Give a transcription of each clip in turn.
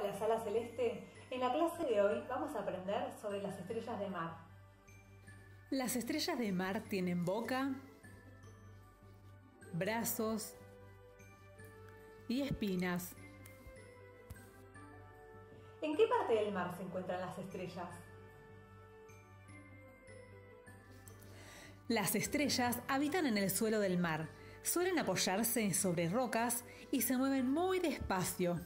Hola, Sala Celeste. En la clase de hoy vamos a aprender sobre las estrellas de mar. Las estrellas de mar tienen boca, brazos y espinas. ¿En qué parte del mar se encuentran las estrellas? Las estrellas habitan en el suelo del mar, suelen apoyarse sobre rocas y se mueven muy despacio.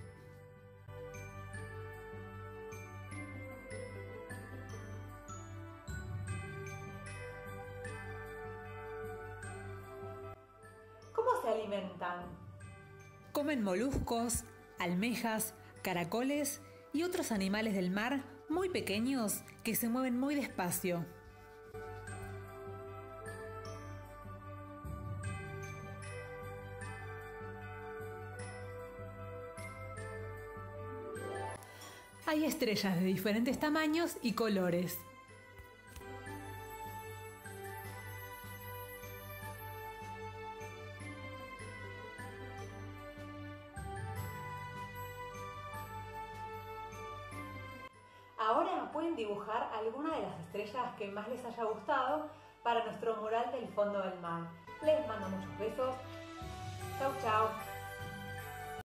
¿Cómo se alimentan? Comen moluscos, almejas, caracoles y otros animales del mar muy pequeños que se mueven muy despacio. Hay estrellas de diferentes tamaños y colores. Ahora pueden dibujar alguna de las estrellas que más les haya gustado para nuestro mural del fondo del mar. Les mando muchos besos. Chau, chau.